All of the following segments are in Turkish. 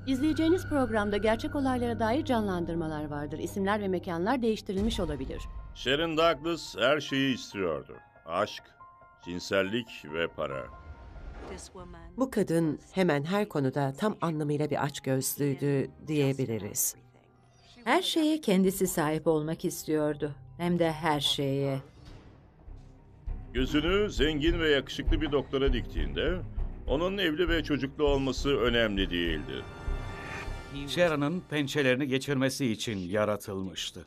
İzleyeceğiniz programda gerçek olaylara dair canlandırmalar vardır. İsimler ve mekanlar değiştirilmiş olabilir. Sharon Douglas her şeyi istiyordu. Aşk, cinsellik ve para. Bu kadın hemen her konuda tam anlamıyla bir açgözlüydü diyebiliriz. Her şeye kendisi sahip olmak istiyordu. Hem de her şeye. Gözünü zengin ve yakışıklı bir doktora diktiğinde onun evli ve çocuklu olması önemli değildi. Sharon'ın pençelerini geçirmesi için yaratılmıştı.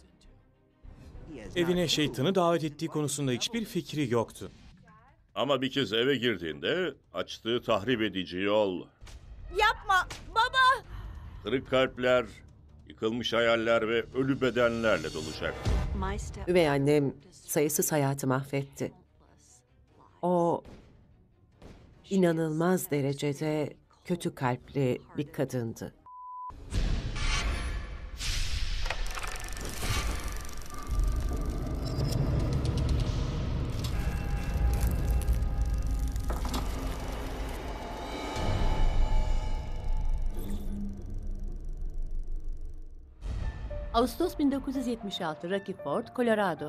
Evine şeytanı davet ettiği konusunda hiçbir fikri yoktu. Ama bir kez eve girdiğinde açtığı tahrip edici yol, Yapma baba! kırık kalpler, yıkılmış hayaller ve ölü bedenlerle dolacaktı. Üvey annem sayısız hayatı mahvetti. O inanılmaz derecede kötü kalpli bir kadındı. Ağustos 1976, Rocky Ford, Colorado.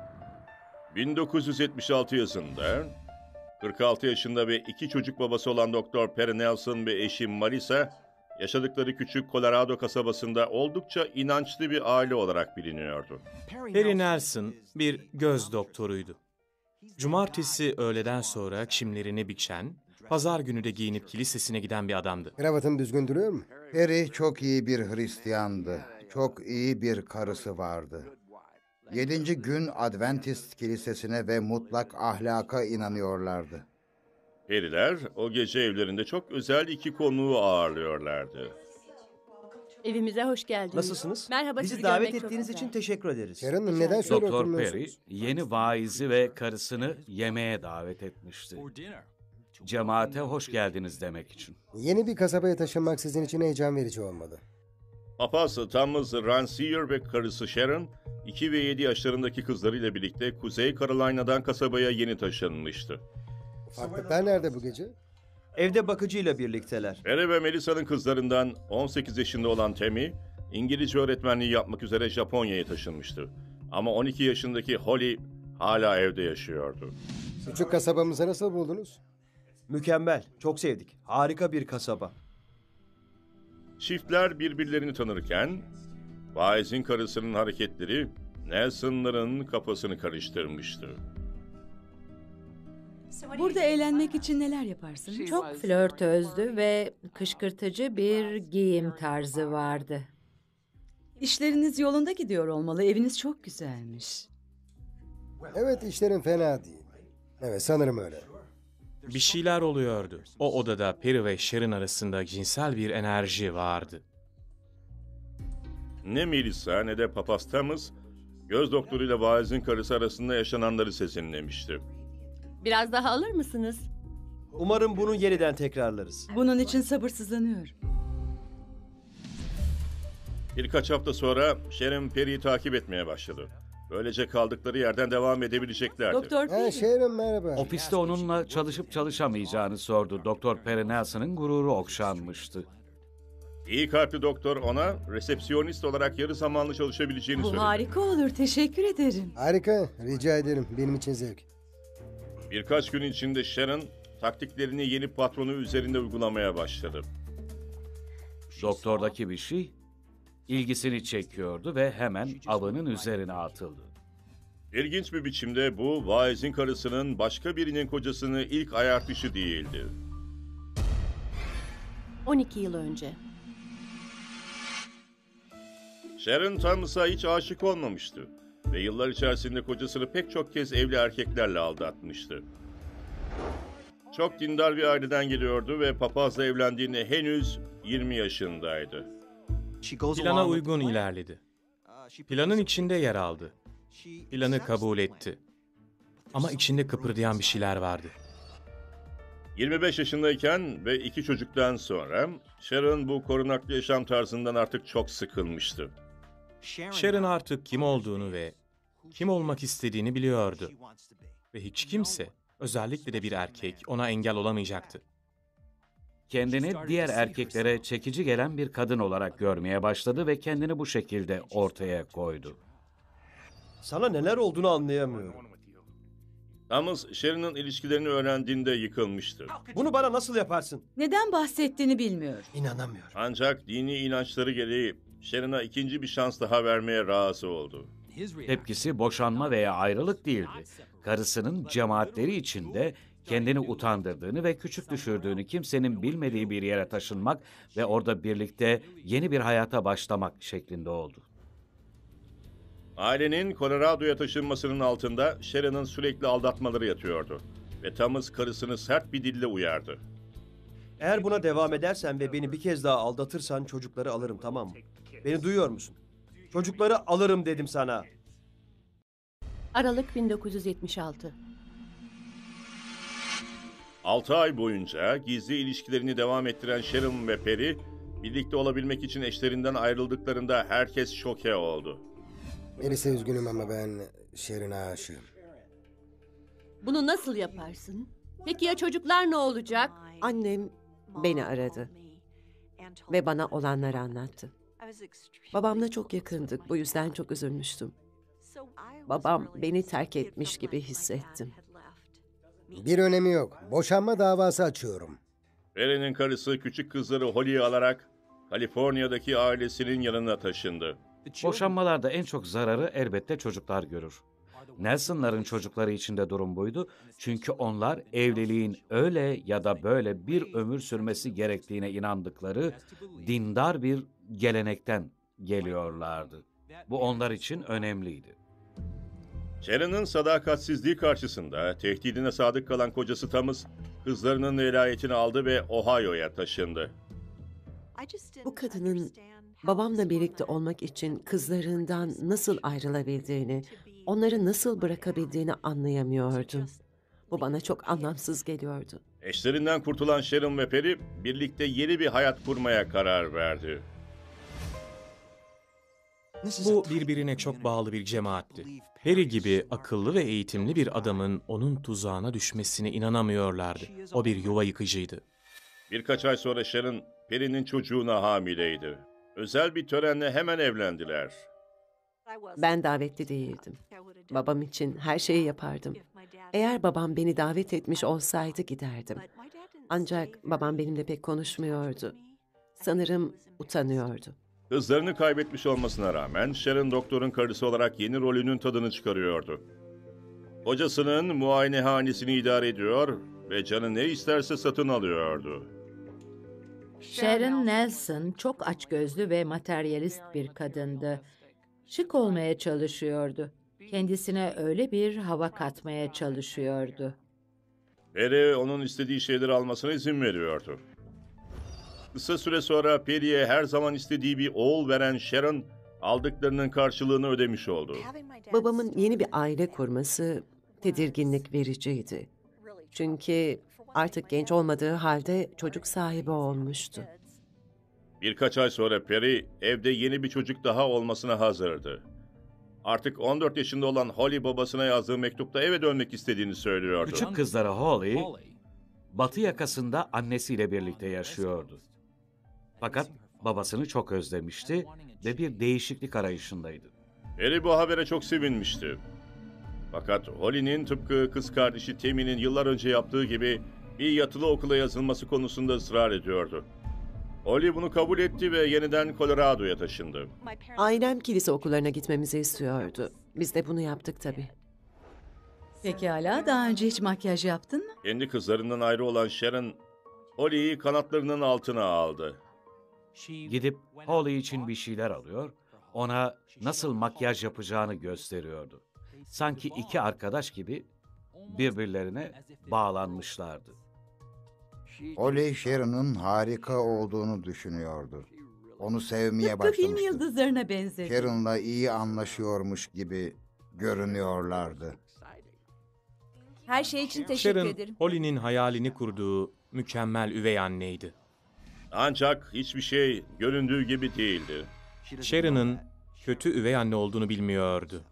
1976 yazında 46 yaşında ve 2 çocuk babası olan Doktor Perry Nelson ve eşi Marisa, yaşadıkları küçük Colorado kasabasında oldukça inançlı bir aile olarak biliniyordu. Perry Nelson bir göz doktoruydu. Cumartesi öğleden sonra çimlerini biçen, pazar günü de giyinip kilisesine giden bir adamdı. Kravatım düzgün duruyor mu? Perry çok iyi bir Hristiyandı. Çok iyi bir karısı vardı. 7. gün Adventist kilisesine ve mutlak ahlaka inanıyorlardı. Perry'ler o gece evlerinde çok özel 2 konuğu ağırlıyorlardı. Evimize hoş geldiniz. Nasılsınız? Merhaba, Bizi sizi davet görmek çok ettiğiniz güzel. için teşekkür ederiz. Sharon, neden şöyle Doktor Perry oturmuyorsunuz? yeni vaizi ve karısını yemeğe davet etmişti. Cemaate hoş geldiniz demek için. Yeni bir kasabaya taşınmak sizin için heyecan verici olmalı. Papaz Thomas Rancier ve karısı Sharon, 2 ve 7 yaşlarındaki kızlarıyla birlikte Kuzey Carolina'dan kasabaya yeni taşınmıştı. Farklılıklar nerede bu gece? Evde bakıcıyla birlikteler. Perry ve Melisa'nın kızlarından 18 yaşında olan Tammy, İngilizce öğretmenliği yapmak üzere Japonya'ya taşınmıştı. Ama 12 yaşındaki Holly hala evde yaşıyordu. Küçük kasabamızı nasıl buldunuz? Mükemmel, çok sevdik. Harika bir kasaba. Çiftler birbirlerini tanırken, vaizin karısının hareketleri Nelson'ların kafasını karıştırmıştı. Burada eğlenmek için neler yaparsın? Çok flörtözdü ve kışkırtıcı bir giyim tarzı vardı. İşleriniz yolunda gidiyor olmalı. Eviniz çok güzelmiş. Evet, işlerin fena değil. Evet, sanırım öyle. Bir şeyler oluyordu. O odada Perry ve Sharon arasında cinsel bir enerji vardı. Ne Melissa ne de Papaz Thomas, göz doktoruyla vaizin karısı arasında yaşananları sezinlemişti. Biraz daha alır mısınız? Umarım bunu yeniden tekrarlarız. Bunun için sabırsızlanıyorum. Birkaç hafta sonra Sharon Perry'i takip etmeye başladı. Böylece kaldıkları yerden devam edebileceklerdi. Doktor Perry. Sharon merhaba. Ofiste onunla çalışıp çalışamayacağını sordu. Doktor Perry Nelson'ın gururu okşanmıştı. İyi kalpli doktor ona resepsiyonist olarak yarı zamanlı çalışabileceğini Bu söyledi. harika olur. Teşekkür ederim. Harika, rica ederim. Benim için zevk. Birkaç gün içinde Sharon taktiklerini yeni patronu üzerinde uygulamaya başladı. Doktordaki bir şey ilgisini çekiyordu ve hemen avının üzerine atıldı. İlginç bir biçimde bu vaizin karısının başka birinin kocasını ilk ayartışı değildi. 12 yıl önce. Sharon Thomas'a hiç aşık olmamıştı ve yıllar içerisinde kocasını pek çok kez evli erkeklerle aldatmıştı. Çok dindar bir aileden geliyordu ve papazla evlendiğinde henüz 20 yaşındaydı. Plana uygun ilerledi. Planın içinde yer aldı. Planı kabul etti. Ama içinde kıpırdayan bir şeyler vardı. 25 yaşındayken ve 2 çocuktan sonra Sharon bu korunaklı yaşam tarzından artık çok sıkılmıştı. Sharon artık kim olduğunu ve kim olmak istediğini biliyordu. Ve hiç kimse, özellikle de bir erkek, ona engel olamayacaktı. Kendini diğer erkeklere çekici gelen bir kadın olarak görmeye başladı ve kendini bu şekilde ortaya koydu. Sana neler olduğunu anlayamıyorum. Thomas, Sharon'ın ilişkilerini öğrendiğinde yıkılmıştı. Bunu bana nasıl yaparsın? Neden bahsettiğini bilmiyorum. İnanamıyorum. Ancak dini inançları gereği Sharon'a ikinci bir şans daha vermeye razı oldu. Tepkisi boşanma veya ayrılık değildi. Karısının cemaatleri içinde kendini utandırdığını ve küçük düşürdüğünü, kimsenin bilmediği bir yere taşınmak ve orada birlikte yeni bir hayata başlamak şeklinde oldu. Ailenin Colorado'ya taşınmasının altında Sharon'ın sürekli aldatmaları yatıyordu. Ve Thomas karısını sert bir dille uyardı. Eğer buna devam edersen ve beni bir kez daha aldatırsan çocukları alırım, tamam mı? Beni duyuyor musun? Çocukları alırım dedim sana. Aralık 1976. 6 ay boyunca gizli ilişkilerini devam ettiren Sharon ve Perry, birlikte olabilmek için eşlerinden ayrıldıklarında herkes şoke oldu. Melis'e üzgünüm ama ben Sharon'a aşığım. Bunu nasıl yaparsın? Peki ya çocuklar ne olacak? Annem beni aradı ve bana olanları anlattı. Babamla çok yakındık, bu yüzden çok üzülmüştüm. Babam beni terk etmiş gibi hissettim. Bir önemi yok. Boşanma davası açıyorum. Perry'nin karısı küçük kızları Holly'yi alarak Kaliforniya'daki ailesinin yanına taşındı. Boşanmalarda en çok zararı elbette çocuklar görür. Nelson'ların çocukları için de durum buydu. Çünkü onlar evliliğin öyle ya da böyle bir ömür sürmesi gerektiğine inandıkları dindar bir gelenekten geliyorlardı. Bu onlar için önemliydi. Sharon'ın sadakatsizliği karşısında tehdidine sadık kalan kocası Thomas, kızlarının velayetini aldı ve Ohio'ya taşındı. Bu kadının babamla birlikte olmak için kızlarından nasıl ayrılabildiğini, onları nasıl bırakabildiğini anlayamıyordum. Bu bana çok anlamsız geliyordu. Eşlerinden kurtulan Sharon ve Perry, birlikte yeni bir hayat kurmaya karar verdi. Bu birbirine çok bağlı bir cemaatti. Harry gibi akıllı ve eğitimli bir adamın onun tuzağına düşmesine inanamıyorlardı. O bir yuva yıkıcıydı. Birkaç ay sonra Sharon, Perry'nin çocuğuna hamileydi. Özel bir törenle hemen evlendiler. Ben davetli değildim. Babam için her şeyi yapardım. Eğer babam beni davet etmiş olsaydı giderdim. Ancak babam benimle pek konuşmuyordu. Sanırım utanıyordu. Kızlarını kaybetmiş olmasına rağmen Sharon doktorun karısı olarak yeni rolünün tadını çıkarıyordu. Kocasının muayenehanesini idare ediyor ve canı ne isterse satın alıyordu. Sharon Nelson çok açgözlü ve materyalist bir kadındı. Şık olmaya çalışıyordu. Kendisine öyle bir hava katmaya çalışıyordu. Perry onun istediği şeyleri almasına izin veriyordu. Kısa süre sonra Perry'e her zaman istediği bir oğul veren Sharon, aldıklarının karşılığını ödemiş oldu. Babamın yeni bir aile kurması tedirginlik vericiydi. Çünkü artık genç olmadığı halde çocuk sahibi olmuştu. Birkaç ay sonra Perry, evde yeni bir çocuk daha olmasına hazırdı. Artık 14 yaşında olan Holly babasına yazdığı mektupta eve dönmek istediğini söylüyordu. Küçük kızları Holly, batı yakasında annesiyle birlikte yaşıyordu. Fakat babasını çok özlemişti ve bir değişiklik arayışındaydı. Perry bu habere çok sevinmişti. Fakat Holly'nin tıpkı kız kardeşi Tammy'nin yıllar önce yaptığı gibi bir yatılı okula yazılması konusunda ısrar ediyordu. Holly bunu kabul etti ve yeniden Colorado'ya taşındı. Ailem kilise okullarına gitmemizi istiyordu. Biz de bunu yaptık tabii. Pekala, daha önce hiç makyaj yaptın mı? Kendi kızlarından ayrı olan Sharon, Holly'yi kanatlarının altına aldı. Gidip Holly için bir şeyler alıyor, ona nasıl makyaj yapacağını gösteriyordu. Sanki iki arkadaş gibi birbirlerine bağlanmışlardı. Holly Sharon'ın harika olduğunu düşünüyordu. Onu sevmeye Tıpkı film başlamıştı. yıldızlarına benzedi. Sharon'la iyi anlaşıyormuş gibi görünüyorlardı. Her şey için teşekkür Sharon, ederim. Holly'nin hayalini kurduğu mükemmel üvey anneydi. Ancak hiçbir şey göründüğü gibi değildi. Sharon'ın kötü üvey anne olduğunu bilmiyordu.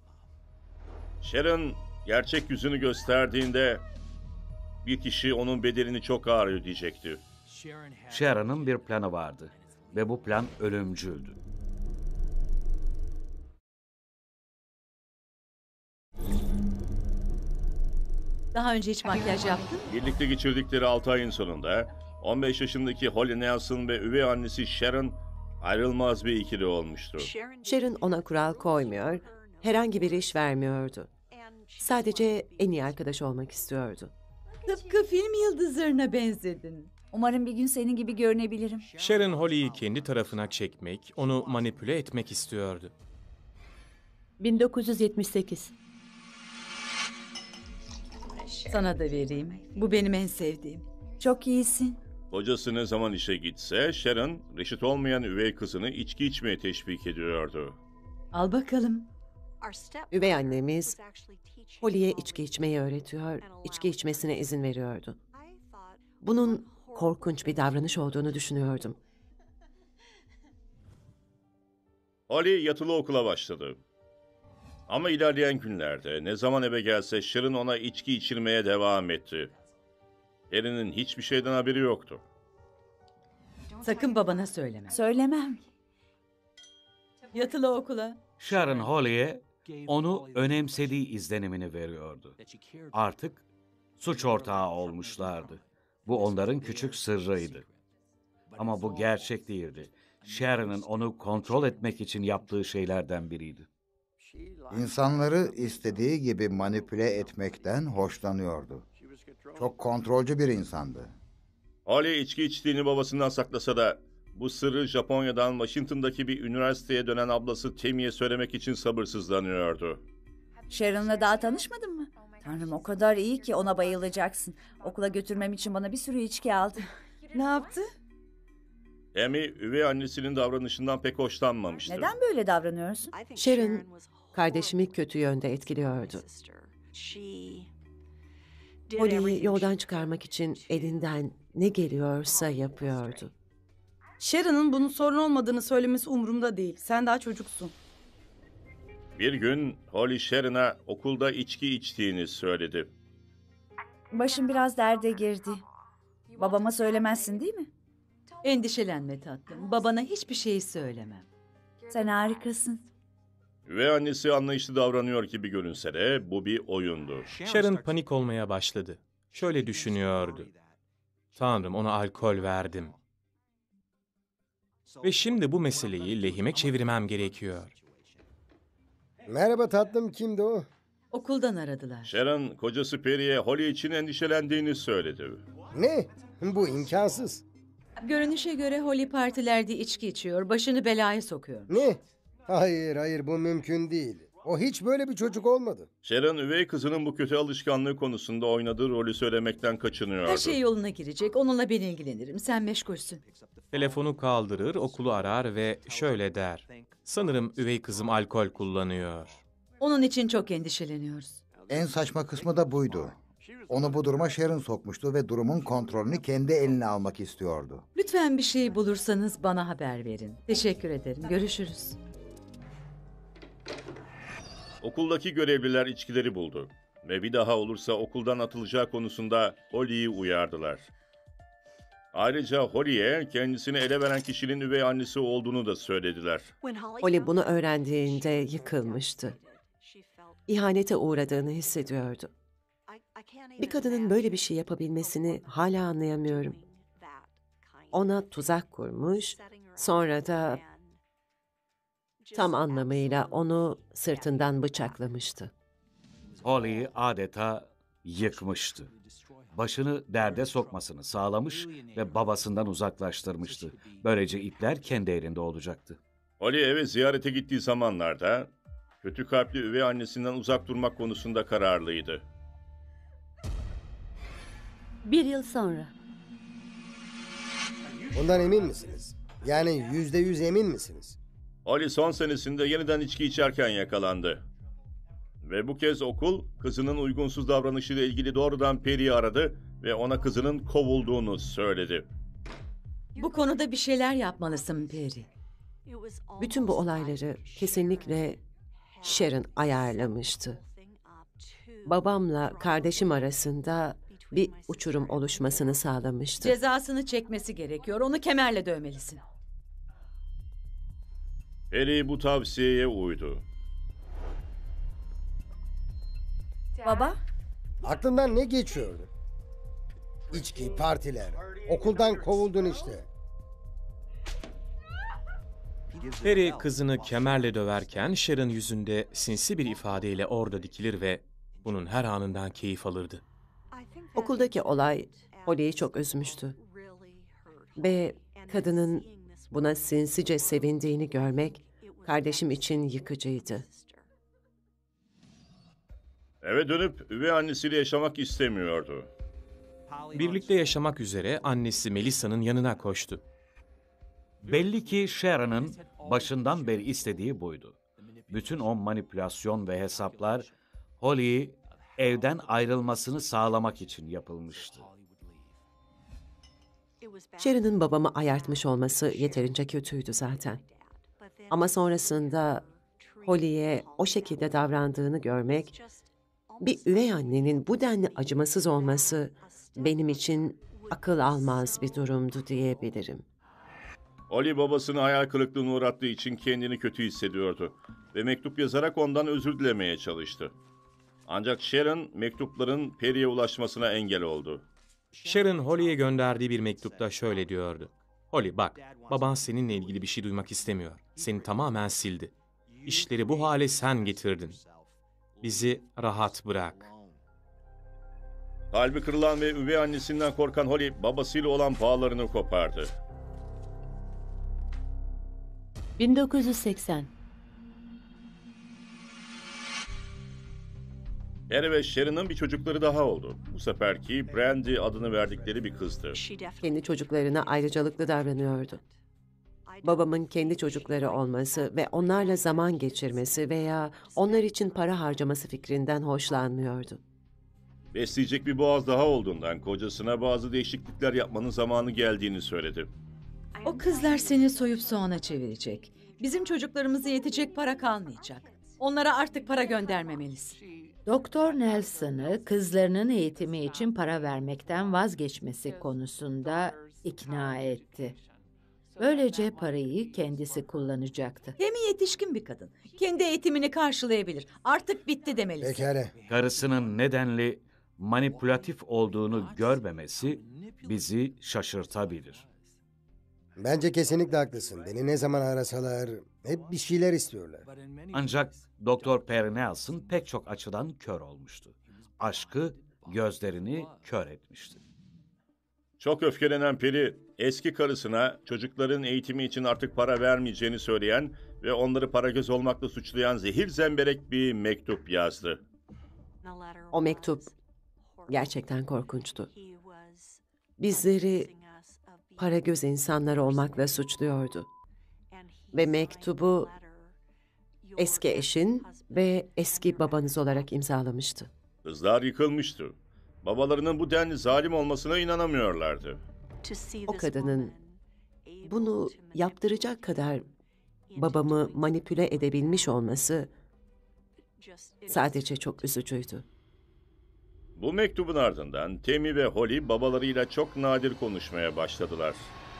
Sharon gerçek yüzünü gösterdiğinde bir kişi onun bedelini çok ağır ödeyecekti. Sharon'ın bir planı vardı ve bu plan ölümcüldü. Daha önce hiç makyaj yaptın mı? Birlikte geçirdikleri 6 ayın sonunda 15 yaşındaki Holly Nelson ve üvey annesi Sharon ayrılmaz bir ikili olmuştu. Sharon ona kural koymuyor, herhangi bir iş vermiyordu. Sadece en iyi arkadaş olmak istiyordu. Tıpkı film yıldızlarına benzedin. Umarım bir gün senin gibi görünebilirim. Sharon Holly'yi kendi tarafına çekmek, onu manipüle etmek istiyordu. 1978. Sana da vereyim. Bu benim en sevdiğim. Çok iyisin. Kocası ne zaman işe gitse Sharon reşit olmayan üvey kızını içki içmeye teşvik ediyordu. Al bakalım. Üvey annemiz Holly'ye içki içmeyi öğretiyor, içki içmesine izin veriyordu. Bunun korkunç bir davranış olduğunu düşünüyordum. Holly yatılı okula başladı. Ama ilerleyen günlerde ne zaman eve gelse Sharon ona içki içirmeye devam etti. Harry'nin hiçbir şeyden haberi yoktu. Sakın babana söyleme. Söylemem. Yatılı okula. Sharon Holly'ye onu önemsediği izlenimini veriyordu. Artık suç ortağı olmuşlardı. Bu onların küçük sırrıydı. Ama bu gerçek değildi. Sharon'ın onu kontrol etmek için yaptığı şeylerden biriydi. İnsanları istediği gibi manipüle etmekten hoşlanıyordu. Çok kontrolcü bir insandı. Holly içki içtiğini babasından saklasa da bu sırrı Japonya'dan Washington'daki bir üniversiteye dönen ablası Tammy'ye söylemek için sabırsızlanıyordu. Sharon'la daha tanışmadın mı? Tanrım o kadar iyi ki ona bayılacaksın. Okula götürmem için bana bir sürü içki aldı. Ne yaptı? Tammy, üvey annesinin davranışından pek hoşlanmamıştı. Neden böyle davranıyorsun? Sharon, kardeşimi kötü yönde etkiliyordu. Holly'yi yoldan çıkarmak için elinden ne geliyorsa yapıyordu. Sharon'ın bunun sorun olmadığını söylemesi umurumda değil. Sen daha çocuksun. Bir gün Holly Sharon'a okulda içki içtiğini söyledi. Başım biraz derde girdi. Babama söylemezsin değil mi? Endişelenme tatlım. Babana hiçbir şey söylemem. Sen harikasın. Üvey annesi anlayışlı davranıyor gibi görünse de bu bir oyundu. Sharon panik olmaya başladı. Şöyle düşünüyordu. Tanrım, ona alkol verdim. Ve şimdi bu meseleyi lehime çevirmem gerekiyor. Merhaba tatlım, kimdi o? Okuldan aradılar. Sharon kocası Perry'e Holly için endişelendiğini söyledi. Ne? Bu imkansız. Görünüşe göre Holly partilerde içki içiyor, başını belaya sokuyor. Ne? Hayır, bu mümkün değil. O hiç böyle bir çocuk olmadı. Sharon üvey kızının bu kötü alışkanlığı konusunda oynadığı rolü söylemekten kaçınıyordu. Her şey yoluna girecek, onunla ben ilgilenirim, sen meşgulsün. Telefonu kaldırır, okulu arar ve şöyle der. Sanırım üvey kızım alkol kullanıyor. Onun için çok endişeleniyoruz. En saçma kısmı da buydu. Onu bu duruma Sharon sokmuştu ve durumun kontrolünü kendi eline almak istiyordu. Lütfen bir şey bulursanız bana haber verin. Teşekkür ederim, görüşürüz. Okuldaki görevliler içkileri buldu ve bir daha olursa okuldan atılacağı konusunda Holly'yi uyardılar. Ayrıca Holly'ye kendisini ele veren kişinin üvey annesi olduğunu da söylediler. Holly bunu öğrendiğinde yıkılmıştı. İhanete uğradığını hissediyordu. Bir kadının böyle bir şey yapabilmesini hala anlayamıyorum. Ona tuzak kurmuş, sonra da tam anlamıyla onu sırtından bıçaklamıştı. Holly'yi adeta yıkmıştı. Başını derde sokmasını sağlamış ve babasından uzaklaştırmıştı. Böylece ipler kendi elinde olacaktı. Holly eve ziyarete gittiği zamanlarda kötü kalpli üvey annesinden uzak durmak konusunda kararlıydı. 1 yıl sonra. Bundan emin misiniz? Yani %100 emin misiniz? Holly son senesinde yeniden içki içerken yakalandı. Ve bu kez okul kızının uygunsuz davranışıyla ilgili doğrudan Perry'i aradı ve ona kızının kovulduğunu söyledi. Bu konuda bir şeyler yapmalısın Perry. Bütün bu olayları kesinlikle Sharon ayarlamıştı. Babamla kardeşim arasında bir uçurum oluşmasını sağlamıştı. Cezasını çekmesi gerekiyor. Onu kemerle dövmelisin. Perry bu tavsiyeye uydu. Baba, Aklından ne geçiyordu? İçki, partiler. Okuldan kovuldun işte. Perry kızını kemerle döverken Sharon yüzünde sinsi bir ifadeyle orada dikilir ve bunun her anından keyif alırdı. Okuldaki olay Holly'yi çok üzmüştü. Ve kadının buna sinsice sevindiğini görmek kardeşim için yıkıcıydı. Eve dönüp üvey annesiyle yaşamak istemiyordu. Birlikte yaşamak üzere annesi Melissa'nın yanına koştu. Belli ki Sharon'ın başından beri istediği buydu. Bütün o manipülasyon ve hesaplar Holly'yi evden ayrılmasını sağlamak için yapılmıştı. Sharon'ın babamı ayartmış olması yeterince kötüydü zaten. Ama sonrasında Holly'ye o şekilde davrandığını görmek, bir üvey annenin bu denli acımasız olması benim için akıl almaz bir durumdu diyebilirim. Holly babasını hayal kırıklığına uğrattığı için kendini kötü hissediyordu ve mektup yazarak ondan özür dilemeye çalıştı. Ancak Sharon mektupların Perry'e ulaşmasına engel oldu. Sharon Holly'ye gönderdiği bir mektupta şöyle diyordu. Holly bak, baban seninle ilgili bir şey duymak istemiyor. Seni tamamen sildi. İşleri bu hale sen getirdin. Bizi rahat bırak. Kalbi kırılan ve üvey annesinden korkan Holly babasıyla olan bağlarını kopardı. 1980. Perry ve Sharon'ın bir çocukları daha oldu. Bu seferki Brandy adını verdikleri bir kızdı. Kendi çocuklarına ayrıcalıklı davranıyordu. Babamın kendi çocukları olması ve onlarla zaman geçirmesi veya onlar için para harcaması fikrinden hoşlanmıyordu. Besleyecek bir boğaz daha olduğundan kocasına bazı değişiklikler yapmanın zamanı geldiğini söyledi. O kızlar seni soyup soğana çevirecek. Bizim çocuklarımıza yetecek para kalmayacak. Onlara artık para göndermemelisin. Doktor Nelson'ı kızlarının eğitimi için para vermekten vazgeçmesi konusunda ikna etti. Böylece parayı kendisi kullanacaktı. Temi yetişkin bir kadın. Kendi eğitimini karşılayabilir. Artık bitti demelisin. Pekala. Karısının nedenli manipülatif olduğunu görmemesi bizi şaşırtabilir. Bence kesinlikle haklısın. Beni ne zaman arasalar hep bir şeyler istiyorlar. Ancak Doktor Perry Nelson pek çok açıdan kör olmuştu. Aşkı gözlerini kör etmişti. Çok öfkelenen Perry, eski karısına çocukların eğitimi için artık para vermeyeceğini söyleyen ve onları paragöz olmakla suçlayan zehir zemberek bir mektup yazdı. O mektup gerçekten korkunçtu. Bizleri paragöz insanlar olmakla suçluyordu. Ve mektubu eski eşin ve eski babanız olarak imzalamıştı. Kızlar yıkılmıştı. Babalarının bu denli zalim olmasına inanamıyorlardı. O kadının bunu yaptıracak kadar babamı manipüle edebilmiş olması sadece çok üzücüydü. Bu mektubun ardından Temi ve Holly babalarıyla çok nadir konuşmaya başladılar.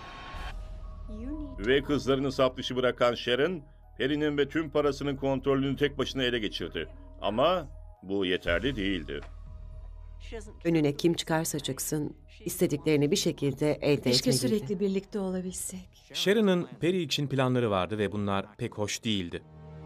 Üvey kızlarını saf dışı bırakan Sharon, Perry'nin ve tüm parasının kontrolünü tek başına ele geçirdi. Ama bu yeterli değildi. Önüne kim çıkarsa çıksın, istediklerini bir şekilde elde Keşke etmeliydi. sürekli birlikte olabilsek. Sharon'ın Perry için planları vardı ve bunlar pek hoş değildi.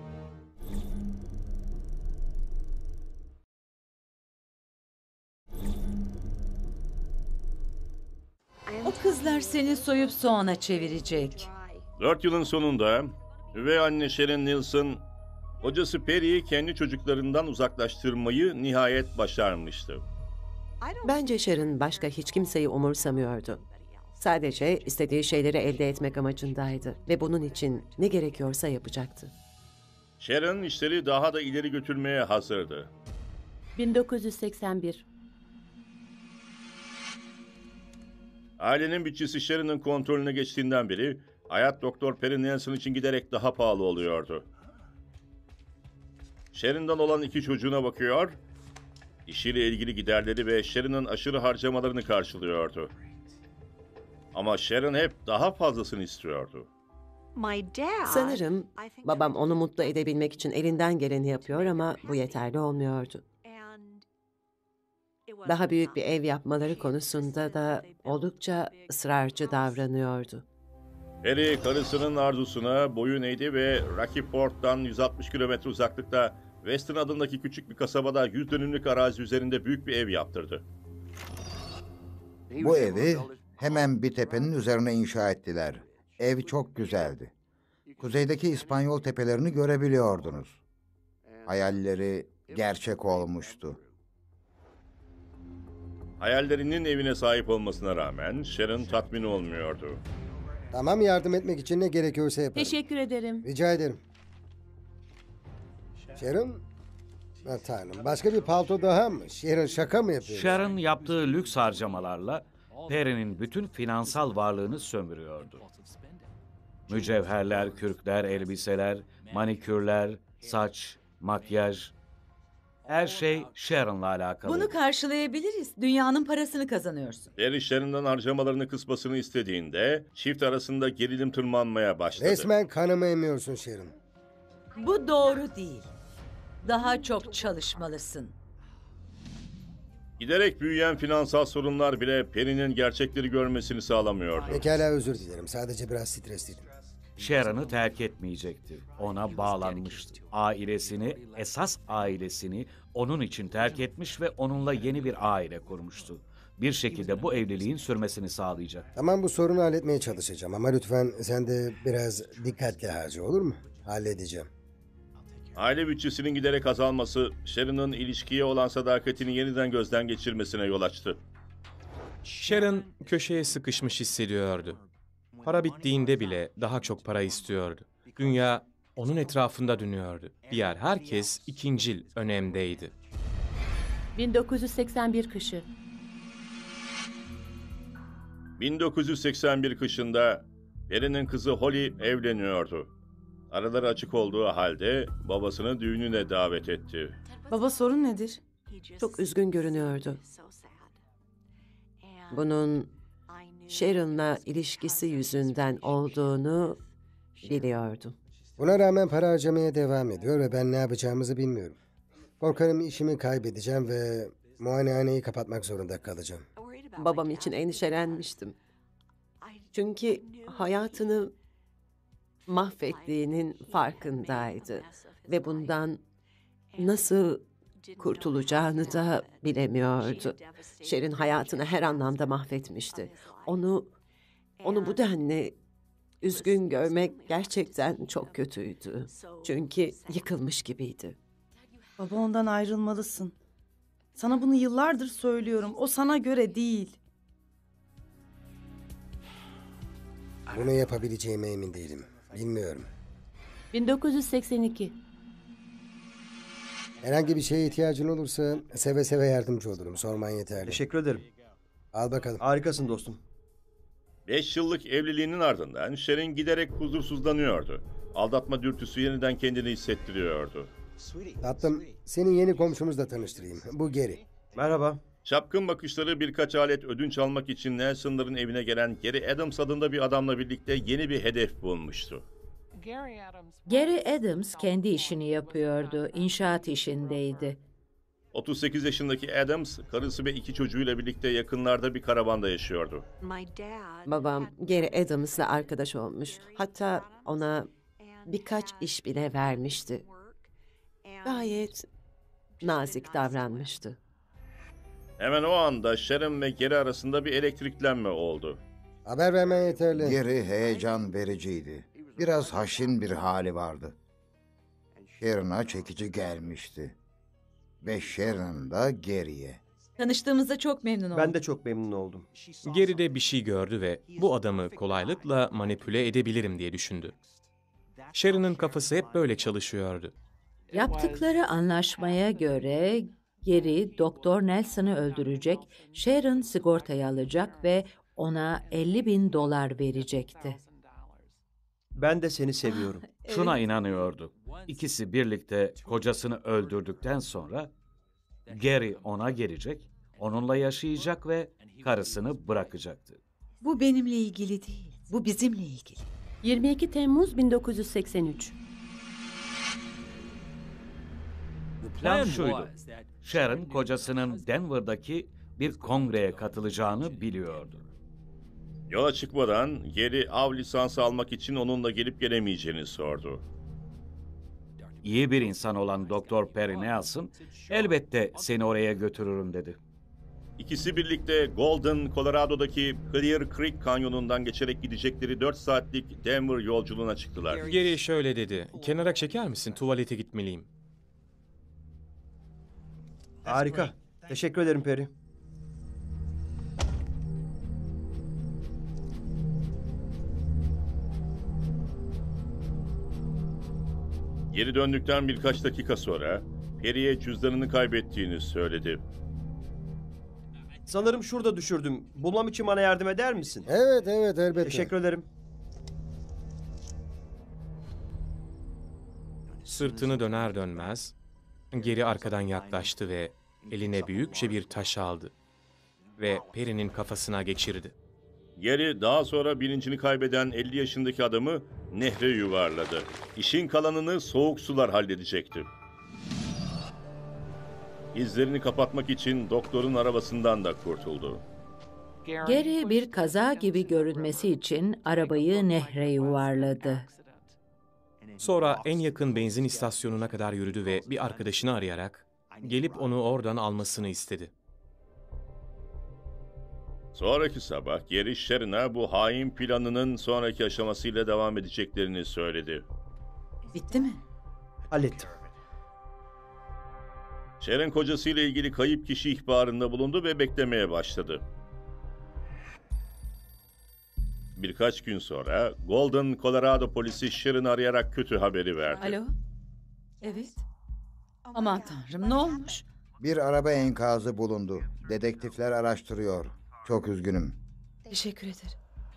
O kızlar seni soyup soğana çevirecek. 4 yılın sonunda üvey anne Sharon Nilsson, kocası Perry'i kendi çocuklarından uzaklaştırmayı nihayet başarmıştı. Bence Sharon başka hiç kimseyi umursamıyordu. Sadece istediği şeyleri elde etmek amacındaydı ve bunun için ne gerekiyorsa yapacaktı. Sharon işleri daha da ileri götürmeye hazırdı. 1981. Ailenin bütçesi Sharon'ın kontrolüne geçtiğinden beri hayat Doktor Perry Nelson için giderek daha pahalı oluyordu. Sharon'dan olan 2 çocuğuna bakıyor İşiyle ilgili giderleri ve Sharon'ın aşırı harcamalarını karşılıyordu. Ama Sharon hep daha fazlasını istiyordu. Sanırım babam onu mutlu edebilmek için elinden geleni yapıyor ama bu yeterli olmuyordu. Daha büyük bir ev yapmaları konusunda da oldukça ısrarcı davranıyordu. Perry karısının arzusuna boyun eğdi ve Rocky Ford'dan 160 kilometre uzaklıkta Weston adındaki küçük bir kasabada 100 dönümlük arazi üzerinde büyük bir ev yaptırdı. Bu evi hemen bir tepenin üzerine inşa ettiler. Ev çok güzeldi. Kuzeydeki İspanyol tepelerini görebiliyordunuz. Hayalleri gerçek olmuştu. Hayallerinin evine sahip olmasına rağmen Sharon tatmin olmuyordu. Tamam, yardım etmek için ne gerekiyorsa yaparım. Teşekkür ederim. Rica ederim. Sharon? Ha, tanrım, başka bir palto daha mı? Sharon şaka mı yapıyor? Sharon yaptığı lüks harcamalarla Perry'nin bütün finansal varlığını sömürüyordu. Mücevherler, kürkler, elbiseler, manikürler, saç, makyaj, her şey Sharon'la alakalı. Bunu karşılayabiliriz. Dünyanın parasını kazanıyorsun. Perry Sharon'dan harcamalarını kısmasını istediğinde çift arasında gerilim tırmanmaya başladı. Resmen kanımı emiyorsun Sharon. Bu doğru değil. Daha çok çalışmalısın. Giderek büyüyen finansal sorunlar bile Perry'nin gerçekleri görmesini sağlamıyordu. Pekala, özür dilerim. Sadece biraz stresliydim. Sharon'ı terk etmeyecekti. Ona bağlanmıştı. Ailesini, esas ailesini onun için terk etmiş ve onunla yeni bir aile kurmuştu. Bir şekilde bu evliliğin sürmesini sağlayacak. Tamam, bu sorunu halletmeye çalışacağım ama lütfen sen de biraz dikkatli harca, olur mu? Halledeceğim. Aile bütçesinin giderek azalması, Sharon'ın ilişkiye olan sadakatini yeniden gözden geçirmesine yol açtı. Sharon köşeye sıkışmış hissediyordu. Para bittiğinde bile daha çok para istiyordu. Dünya onun etrafında dönüyordu. Diğer herkes ikincil önemdeydi. 1981 kışı. 1981 kışında Perry'nin kızı Holly evleniyordu. Araları açık olduğu halde babasını düğününe davet etti. Baba, sorun nedir? Çok üzgün görünüyordu. Bunun Sharon'la ilişkisi yüzünden olduğunu biliyordum. Buna rağmen para harcamaya devam ediyor ve ben ne yapacağımızı bilmiyorum. Korkarım işimi kaybedeceğim ve muayenehaneyi kapatmak zorunda kalacağım. Babam için endişelenmiştim. Çünkü hayatını mahvettiğinin farkındaydı ve bundan nasıl kurtulacağını da bilemiyordu. Sharon hayatını her anlamda mahvetmişti. Onu bu denli üzgün görmek gerçekten çok kötüydü. Çünkü yıkılmış gibiydi. Baba, ondan ayrılmalısın. Sana bunu yıllardır söylüyorum. O sana göre değil. Bunu yapabileceğime emin değilim. Bilmiyorum. 1982. Herhangi bir şeye ihtiyacın olursa seve seve yardımcı olurum. Sorman yeterli. Teşekkür ederim. Al bakalım. Harikasın dostum. 5 yıllık evliliğinin ardından Sharon giderek huzursuzlanıyordu. Aldatma dürtüsü yeniden kendini hissettiriyordu. Tatlım, seni yeni komşumuzla tanıştırayım. Bu Gary. Merhaba. Çapkın bakışları birkaç alet ödünç almak için Nelson'ların evine gelen Gary Adams adında bir adamla birlikte yeni bir hedef bulmuştu. Gary Adams kendi işini yapıyordu, inşaat işindeydi. 38 yaşındaki Adams, karısı ve 2 çocuğuyla birlikte yakınlarda bir karavanda yaşıyordu. Babam Gary Adams'la arkadaş olmuş. Hatta ona birkaç iş bile vermişti. Gayet nazik davranmıştı. Hemen o anda Sharon ve Gary arasında bir elektriklenme oldu. Haber vermen yeterli. Gary heyecan vericiydi. Biraz haşin bir hali vardı. Sharon'a çekici gelmişti. Ve Sharon da Gary'e. Tanıştığımıza çok memnun oldum. Ben de çok memnun oldum. Geride bir şey gördü ve bu adamı kolaylıkla manipüle edebilirim diye düşündü. Sharon'ın kafası hep böyle çalışıyordu. Yaptıkları anlaşmaya göre Gary Doktor Nelson'ı öldürecek, Sharon sigortayı alacak ve ona $50.000 verecekti. Ben de seni seviyorum. Şuna inanıyordu. İkisi birlikte kocasını öldürdükten sonra Gary ona gelecek, onunla yaşayacak ve karısını bırakacaktı. Bu benimle ilgili değil. Bu bizimle ilgili. 22 Temmuz 1983. Plan şuydu. Sharon kocasının Denver'daki bir kongreye katılacağını biliyordu. Yola çıkmadan Gary av lisansı almak için onunla gelip gelemeyeceğini sordu. İyi bir insan olan Doktor Perry Nelson, elbette seni oraya götürürüm dedi. İkisi birlikte Golden, Colorado'daki Clear Creek kanyonundan geçerek gidecekleri 4 saatlik Denver yolculuğuna çıktılar. Geri şöyle dedi. Kenara çeker misin? Tuvalete gitmeliyim. Harika. Teşekkür ederim Peri. Geri döndükten birkaç dakika sonra Perry'e cüzdanını kaybettiğini söyledi. Sanırım şurada düşürdüm. Bulmam için bana yardım eder misin? Evet elbette. Teşekkür ederim. Sırtını döner dönmez geri arkadan yaklaştı ve eline büyükçe bir taş aldı ve Perry'nin kafasına geçirdi. Gary daha sonra bilincini kaybeden 50 yaşındaki adamı nehre yuvarladı. İşin kalanını soğuk sular halledecekti. İzlerini kapatmak için doktorun arabasından da kurtuldu. Gary bir kaza gibi görünmesi için arabayı nehre yuvarladı. Sonra en yakın benzin istasyonuna kadar yürüdü ve bir arkadaşını arayarak gelip onu oradan almasını istedi. Sonraki sabah Gary Sharon'a bu hain planının sonraki aşamasıyla devam edeceklerini söyledi. Bitti mi? Hallettim. Sharon kocasıyla ilgili kayıp kişi ihbarında bulundu ve beklemeye başladı. Birkaç gün sonra Golden, Colorado polisi Sharon'ı arayarak kötü haberi verdi. Alo? Evet. Aman tanrım, ne olmuş? Bir araba enkazı bulundu. Dedektifler araştırıyor. Çok üzgünüm. Teşekkür ederim.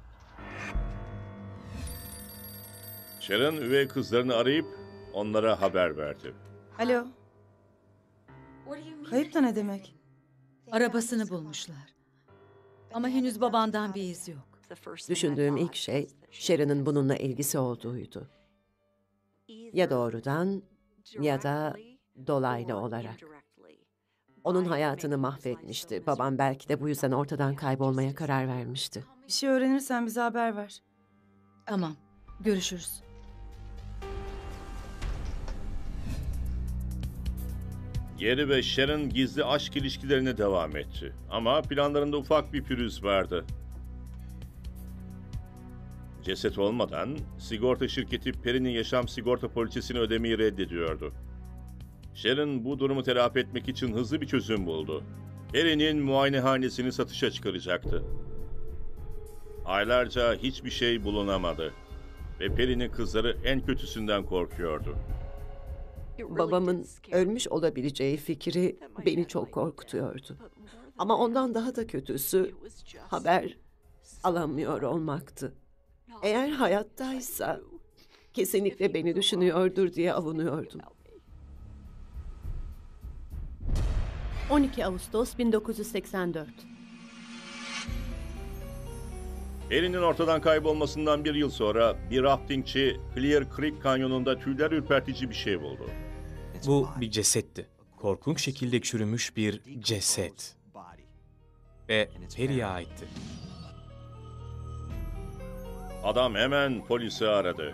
Sharon üvey kızlarını arayıp onlara haber verdi. Alo. Kayıp da ne demek? Arabasını bulmuşlar. Ama henüz babandan bir iz yok. Düşündüğüm ilk şey Sharon'ın bununla ilgisi olduğuydu. Ya doğrudan ya da dolaylı olarak. Onun hayatını mahvetmişti. Babam belki de bu yüzden ortadan kaybolmaya karar vermişti. Bir şey öğrenirsen bize haber ver. Tamam, görüşürüz. Gary ve Sharon gizli aşk ilişkilerine devam etti. Ama planlarında ufak bir pürüz vardı. Ceset olmadan sigorta şirketi Perry'nin yaşam sigorta poliçesini ödemeyi reddediyordu. Sharon bu durumu telafi etmek için hızlı bir çözüm buldu. Perry'nin muayenehanesini satışa çıkaracaktı. Aylarca hiçbir şey bulunamadı ve Perry'nin kızları en kötüsünden korkuyordu. Babamın ölmüş olabileceği fikri beni çok korkutuyordu. Ama ondan daha da kötüsü haber alamıyor olmaktı. Eğer hayattaysa kesinlikle beni düşünüyordur diye avunuyordum. 12 Ağustos 1984. Perry'nin ortadan kaybolmasından bir yıl sonra bir raftingçi Clear Creek kanyonunda tüyler ürpertici bir şey buldu. Bu bir cesetti. Korkunç şekilde çürümüş bir ceset. Ve Perry'e aitti. Adam hemen polisi aradı.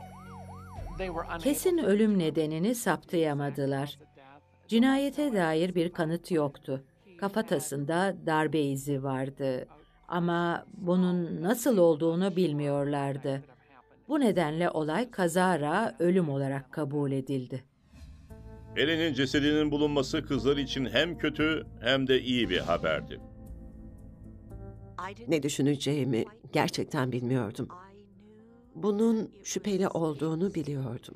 Kesin ölüm nedenini saptayamadılar. Cinayete dair bir kanıt yoktu. Kafatasında darbe izi vardı. Ama bunun nasıl olduğunu bilmiyorlardı. Bu nedenle olay kazara ölüm olarak kabul edildi. Perry'nin cesedinin bulunması kızları için hem kötü hem de iyi bir haberdi. Ne düşüneceğimi gerçekten bilmiyordum. Bunun şüpheli olduğunu biliyordum.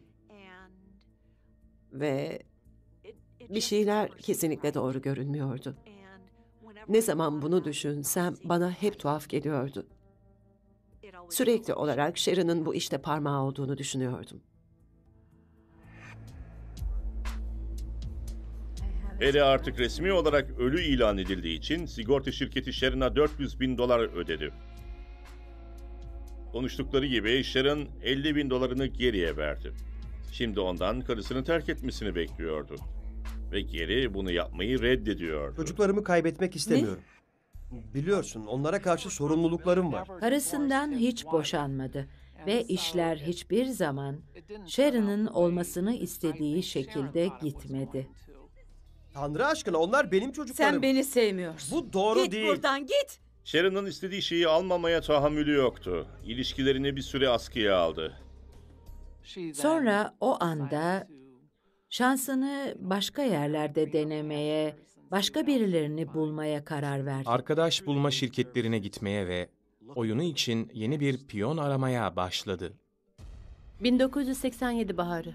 Ve bir şeyler kesinlikle doğru görünmüyordu. Ne zaman bunu düşünsem bana hep tuhaf geliyordu. Sürekli olarak Sharon'ın bu işte parmağı olduğunu düşünüyordum. Harry artık resmi olarak ölü ilan edildiği için sigorta şirketi Sharon'a $400.000 ödedi. Konuştukları gibi Sharon $50.000'ını Gary'e verdi. Şimdi ondan karısını terk etmesini bekliyordu. Ve Gary bunu yapmayı reddediyordu. Çocuklarımı kaybetmek istemiyorum. Biliyorsun onlara karşı sorumluluklarım var. Karısından hiç boşanmadı ve işler hiçbir zaman Sharon'ın olmasını istediği şekilde gitmedi. Tanrı aşkına onlar benim çocuklarım. Sen beni sevmiyorsun. Bu doğru Git değil. buradan git. Sharon'ın istediği şeyi almamaya tahammülü yoktu. İlişkilerini bir süre askıya aldı. Sonra o anda şansını başka yerlerde denemeye, başka birilerini bulmaya karar verdi. Arkadaş bulma şirketlerine gitmeye ve oyunu için yeni bir piyon aramaya başladı. 1987 baharı.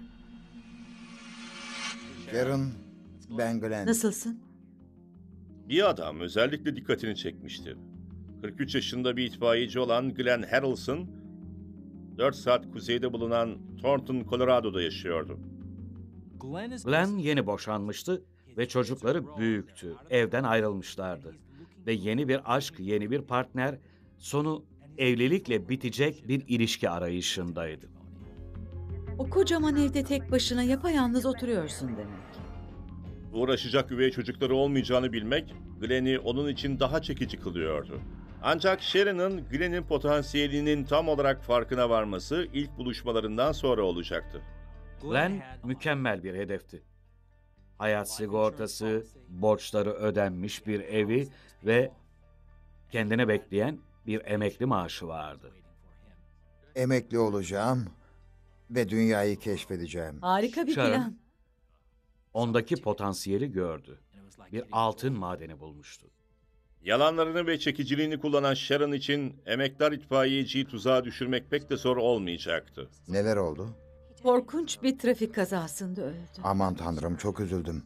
Sharon, ben Glenn. Nasılsın? Bir adam özellikle dikkatini çekmişti. 43 yaşında bir itfaiyeci olan Glenn Harrelson, 4 saat kuzeyde bulunan Thornton, Colorado'da yaşıyordu. Glenn yeni boşanmıştı ve çocukları büyüktü. Evden ayrılmışlardı. Ve yeni bir aşk, yeni bir partner, sonu evlilikle bitecek bir ilişki arayışındaydı. O kocaman evde tek başına yapayalnız oturuyorsun demek. Uğraşacak üvey çocukları olmayacağını bilmek, Glenn'i onun için daha çekici kılıyordu. Ancak Sharon'ın Glenn'in potansiyelinin tam olarak farkına varması ilk buluşmalarından sonra olacaktı. Glenn mükemmel bir hedefti. Hayat sigortası, borçları ödenmiş bir evi ve kendine bekleyen bir emekli maaşı vardı. Emekli olacağım ve dünyayı keşfedeceğim. Harika bir Sharon, plan. ondaki potansiyeli gördü. Bir altın madeni bulmuştu. Yalanlarını ve çekiciliğini kullanan Sharon için emektar itfaiyeciyi tuzağa düşürmek pek de zor olmayacaktı. Neler oldu? Korkunç bir trafik kazasında öldü. Aman tanrım, çok üzüldüm.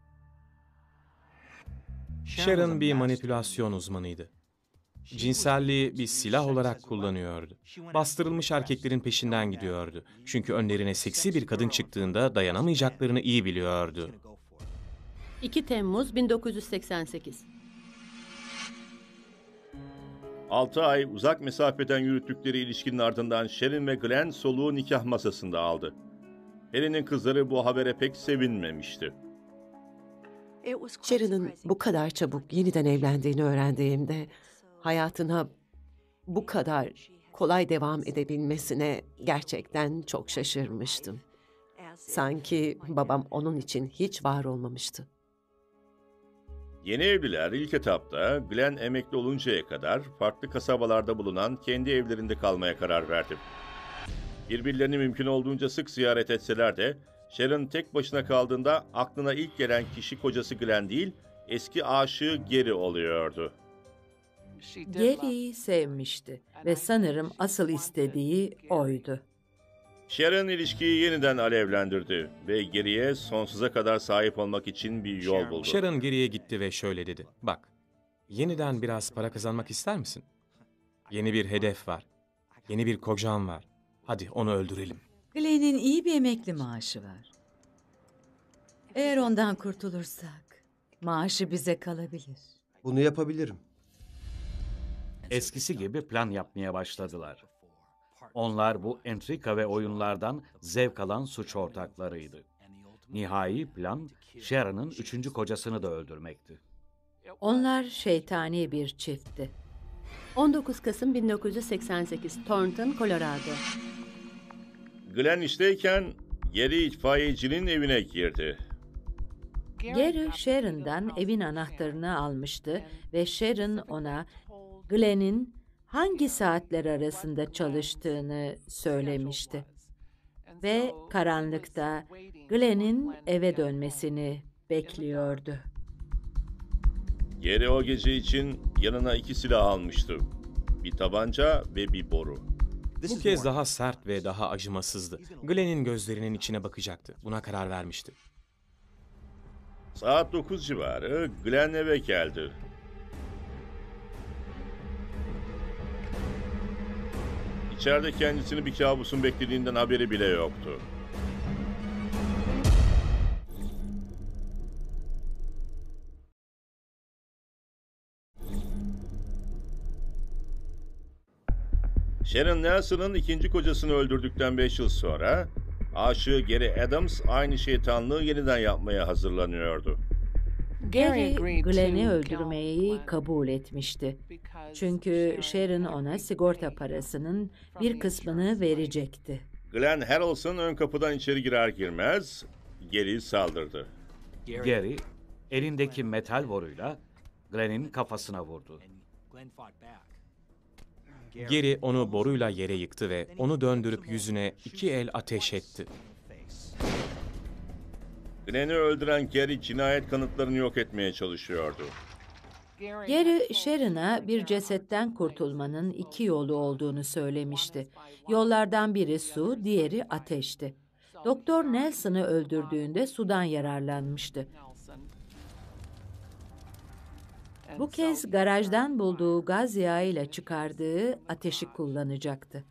Sharon bir manipülasyon uzmanıydı. Cinselliği bir silah olarak kullanıyordu. Bastırılmış erkeklerin peşinden gidiyordu. Çünkü önlerine seksi bir kadın çıktığında dayanamayacaklarını iyi biliyordu. 2 Temmuz 1988. 6 ay uzak mesafeden yürüttükleri ilişkinin ardından Sharon ve Glenn soluğu nikah masasında aldı. Harry'nin kızları bu habere pek sevinmemişti. Sharon'ın bu kadar çabuk yeniden evlendiğini öğrendiğimde hayatına bu kadar kolay devam edebilmesine gerçekten çok şaşırmıştım. Sanki babam onun için hiç var olmamıştı. Yeni evliler ilk etapta Glenn emekli oluncaya kadar farklı kasabalarda bulunan kendi evlerinde kalmaya karar verdi. Birbirlerini mümkün olduğunca sık ziyaret etseler de Sharon tek başına kaldığında aklına ilk gelen kişi kocası Glenn değil, eski aşığı Gary oluyordu. Gary'i sevmişti ve sanırım asıl istediği oydu. Sharon ilişkiyi yeniden alevlendirdi ve Gary'e sonsuza kadar sahip olmak için bir yol buldu. Sharon geriye gitti ve şöyle dedi. Bak, yeniden biraz para kazanmak ister misin? Yeni bir hedef var. Yeni bir kocan var. Hadi onu öldürelim. Glenn'in iyi bir emekli maaşı var. Eğer ondan kurtulursak maaşı bize kalabilir. Bunu yapabilirim. Eskisi gibi plan yapmaya başladılar. Onlar bu entrika ve oyunlardan zevk alan suç ortaklarıydı. Nihai plan Sharon'ın 3. kocasını da öldürmekti. Onlar şeytani bir çiftti. 19 Kasım 1988 Thornton, Colorado. Glenn işteyken Gary itfaiyecinin evine girdi. Gary Sharon'dan evin anahtarını almıştı ve Sharon ona Glenn'in hangi saatler arasında çalıştığını söylemişti. Ve karanlıkta Glenn'in eve dönmesini bekliyordu. Gary o gece için yanına 2 silah almıştı. Bir tabanca ve bir boru. Bu kez daha sert ve daha acımasızdı. Glenn'in gözlerinin içine bakacaktı. Buna karar vermişti. Saat 9 civarı Glenn eve geldi. İçeride kendisini bir kabusun beklediğinden haberi bile yoktu. Sharon Nelson'ın ikinci kocasını öldürdükten 5 yıl sonra aşığı Gary Adams aynı şeytanlığı yeniden yapmaya hazırlanıyordu. Gary, Glenn'i öldürmeyi kabul etmişti. Çünkü Sharon ona sigorta parasının bir kısmını verecekti. Glenn Harrelson ön kapıdan içeri girer girmez Gary'i saldırdı. Gary, elindeki metal boruyla Glenn'in kafasına vurdu. Gary onu boruyla yere yıktı ve onu döndürüp yüzüne 2 el ateş etti. Glenn'i öldüren Gary cinayet kanıtlarını yok etmeye çalışıyordu. Gary, Sharon'a bir cesetten kurtulmanın 2 yolu olduğunu söylemişti. Yollardan biri su, diğeri ateşti. Doktor Nelson'ı öldürdüğünde sudan yararlanmıştı. Bu kez garajdan bulduğu gaz yağıyla çıkardığı ateşi kullanacaktı.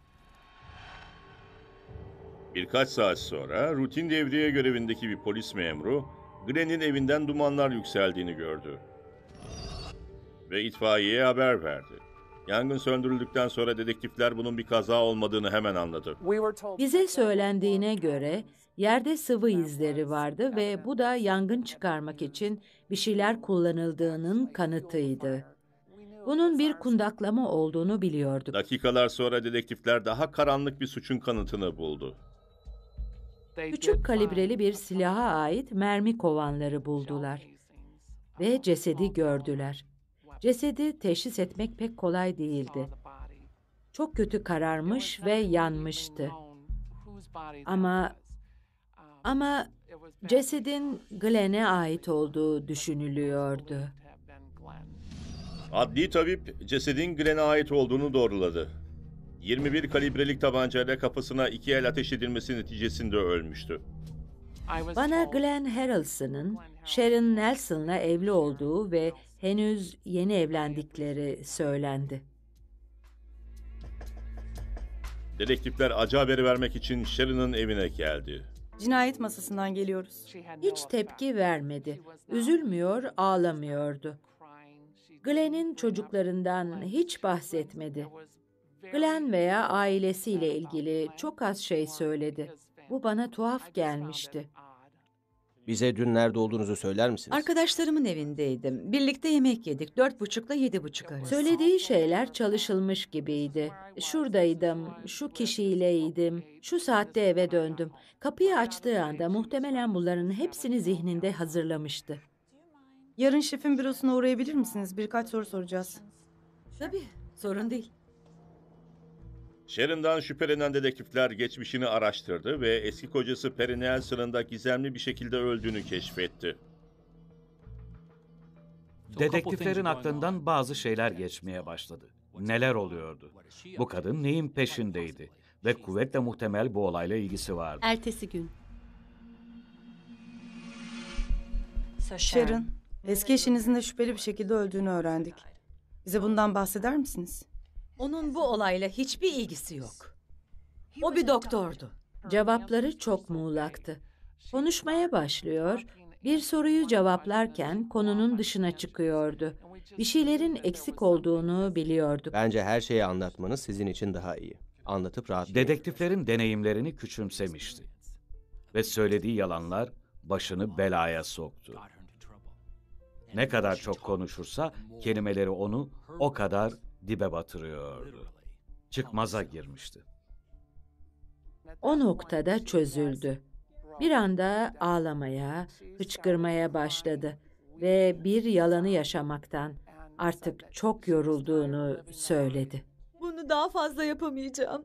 Birkaç saat sonra rutin devriye görevindeki bir polis memuru Glenn'in evinden dumanlar yükseldiğini gördü. Ve itfaiyeye haber verdi. Yangın söndürüldükten sonra dedektifler bunun bir kaza olmadığını hemen anladı. Bize söylendiğine göre yerde sıvı izleri vardı ve bu da yangın çıkarmak için bir şeyler kullanıldığının kanıtıydı. Bunun bir kundaklama olduğunu biliyorduk. Dakikalar sonra dedektifler daha karanlık bir suçun kanıtını buldu. Küçük kalibreli bir silaha ait mermi kovanları buldular ve cesedi gördüler. Cesedi teşhis etmek pek kolay değildi. Çok kötü kararmış ve yanmıştı. Ama cesedin Glenn'e ait olduğu düşünülüyordu. Adli tabip cesedin Glenn'e ait olduğunu doğruladı. 21 kalibrelik tabancayla kafasına 2 el ateş edilmesi neticesinde ölmüştü. Bana Glenn Harrelson'ın Sharon Nelson'la evli olduğu ve henüz yeni evlendikleri söylendi. Dedektifler acı haberi vermek için Sharon'ın evine geldi. Cinayet masasından geliyoruz. Hiç tepki vermedi. Üzülmüyor, ağlamıyordu. Glenn'in çocuklarından hiç bahsetmedi. Glenn veya ailesiyle ilgili çok az şey söyledi. Bu bana tuhaf gelmişti. Bize dün nerede olduğunuzu söyler misiniz? Arkadaşlarımın evindeydim. Birlikte yemek yedik. 4.30 ile 7.30 arası. Söylediği şeyler çalışılmış gibiydi. Şuradaydım, şu kişiyleydim, şu saatte eve döndüm. Kapıyı açtığı anda muhtemelen bunların hepsini zihninde hazırlamıştı. Yarın şefin bürosuna uğrayabilir misiniz? Birkaç soru soracağız. Tabii, sorun değil. Sharon'dan şüphelenen dedektifler geçmişini araştırdı ve eski kocası Perry Nelson'ın da gizemli bir şekilde öldüğünü keşfetti. Dedektiflerin aklından bazı şeyler geçmeye başladı. Neler oluyordu? Bu kadın neyin peşindeydi? Ve kuvvetle muhtemel bu olayla ilgisi vardı. Ertesi gün. Sharon, eski eşinizin de şüpheli bir şekilde öldüğünü öğrendik. Bize bundan bahseder misiniz? Onun bu olayla hiçbir ilgisi yok. O bir doktordu. Cevapları çok muğlaktı. Konuşmaya başlıyor, bir soruyu cevaplarken konunun dışına çıkıyordu. Bir şeylerin eksik olduğunu biliyorduk. Bence her şeyi anlatmanız sizin için daha iyi. Anlatıp rahat. Dedektiflerin deneyimlerini küçümsemişti. Ve söylediği yalanlar başını belaya soktu. Ne kadar çok konuşursa kelimeleri onu o kadar dibe batırıyordu. Çıkmaza girmişti. O noktada çözüldü. Bir anda ağlamaya, hıçkırmaya başladı ve bir yalanı yaşamaktan artık çok yorulduğunu söyledi. Bunu daha fazla yapamayacağım.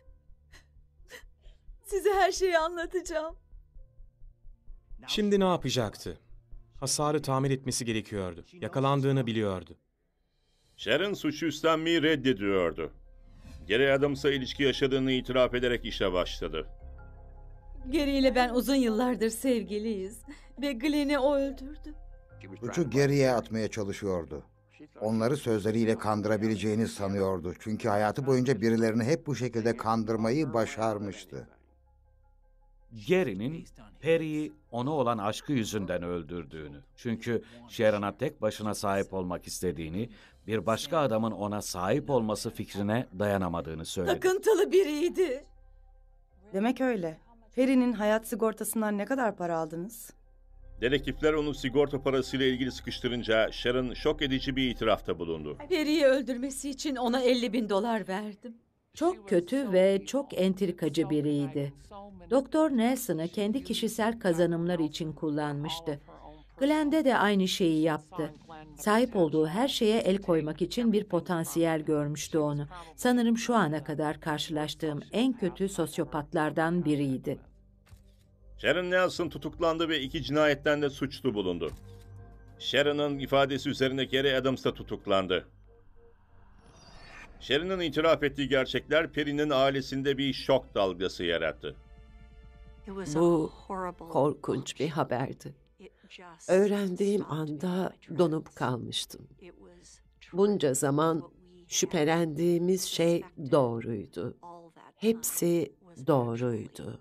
Size her şeyi anlatacağım. Şimdi ne yapacaktı? Hasarı tamir etmesi gerekiyordu. Yakalandığını biliyordu. Sharon suçu üstlenmeyi reddediyordu. Gary Adams'a ilişki yaşadığını itiraf ederek işe başladı. Gary ile ben uzun yıllardır sevgiliyiz. Ve Glenn'i o öldürdü. Suçu geriye atmaya çalışıyordu. Onları sözleriyle kandırabileceğini sanıyordu. Çünkü hayatı boyunca birilerini hep bu şekilde kandırmayı başarmıştı. Gary'nin Perry'i ona olan aşkı yüzünden öldürdüğünü, çünkü Sharon'a tek başına sahip olmak istediğini, bir başka adamın ona sahip olması fikrine dayanamadığını söyledi. Takıntılı biriydi. Demek öyle. Perry'nin hayat sigortasından ne kadar para aldınız? Dedektifler onu sigorta parasıyla ilgili sıkıştırınca Sharon şok edici bir itirafta bulundu. Perry'i öldürmesi için ona 50.000 dolar verdim. Çok kötü ve çok entrikacı biriydi. Doktor Nelson'ı kendi kişisel kazanımlar için kullanmıştı. Glenn'de de aynı şeyi yaptı. Sahip olduğu her şeye el koymak için bir potansiyel görmüştü onu. Sanırım şu ana kadar karşılaştığım en kötü sosyopatlardan biriydi. Sharon Nelson tutuklandı ve 2 cinayetten de suçlu bulundu. Sharon'ın ifadesi üzerine Gary Adams da tutuklandı. Sharon'ın itiraf ettiği gerçekler Perry'nin ailesinde bir şok dalgası yarattı. Bu korkunç bir haberdi. Öğrendiğim anda donup kalmıştım. Bunca zaman şüphelendiğimiz şey doğruydu. Hepsi doğruydu.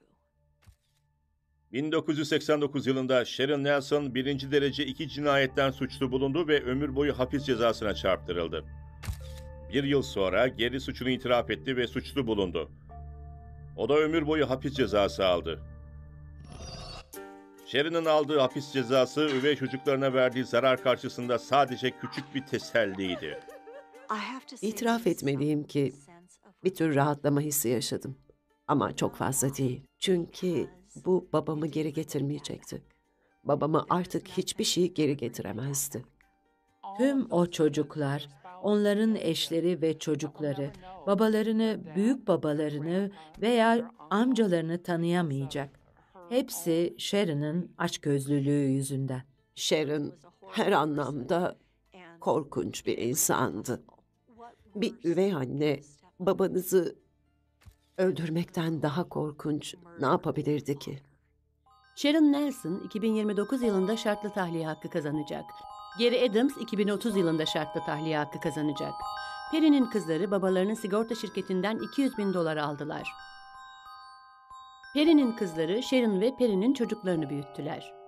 1989 yılında Sharon Nelson 1. derece 2 cinayetten suçlu bulundu ve ömür boyu hapis cezasına çarptırıldı. 1 yıl sonra Gary suçunu itiraf etti ve suçlu bulundu. O da ömür boyu hapis cezası aldı. Sharon'ın aldığı hapis cezası üvey çocuklarına verdiği zarar karşısında sadece küçük bir teselliydi. İtiraf etmeliyim ki bir tür rahatlama hissi yaşadım. Ama çok fazla değil. Çünkü bu babamı geri getirmeyecekti. Babamı artık hiçbir şey geri getiremezdi. Tüm o çocuklar, onların eşleri ve çocukları, babalarını, büyük babalarını veya amcalarını tanıyamayacak. Hepsi Sharon'ın açgözlülüğü yüzünden. Sharon her anlamda korkunç bir insandı. Bir üvey anne babanızı öldürmekten daha korkunç ne yapabilirdi ki? Sharon Nelson 2029 yılında şartlı tahliye hakkı kazanacak. Gary Adams 2030 yılında şartlı tahliye hakkı kazanacak. Perry'nin kızları babalarının sigorta şirketinden 200.000 dolar aldılar. Perry'nin kızları Sharon ve Perry'nin çocuklarını büyüttüler.